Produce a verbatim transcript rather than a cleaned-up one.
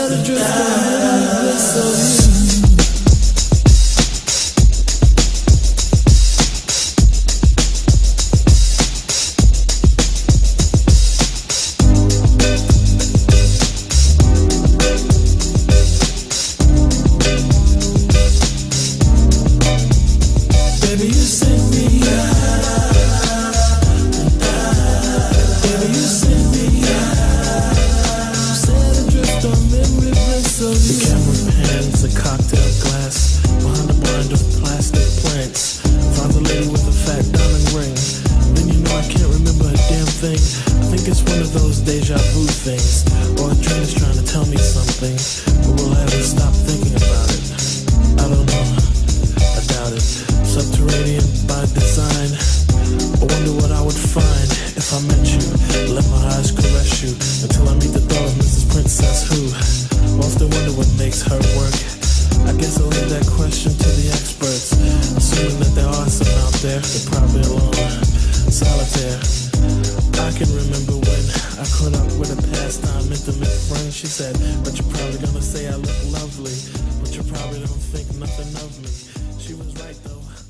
Sad adrift on memory bliss of you. Baby, you send me out. Baby, you send me out. Sad adrift on memory bliss of you. The camera pans a cocktail glass behind a blind of plastic plants. Finds a lady with a fat diamond ring. Then you know I can't remember a damn thing. I think it's one of those deja vu things, or a dream is trying to tell me something, but will I ever stop thinking about it? I don't know. I doubt it. Subterranean by design. I wonder what I would find if I met you. Let my eyes caress you until I meet the thought of Missus Princess who often wonder what makes her work. I guess I'll leave that question to the experts, assuming that there are some out there. They're probably alone, solitaire. I can remember when I caught up with a pastime intimate friend. She said, but you're probably gonna say I look lovely, but you probably don't think nothing of me. She was right though.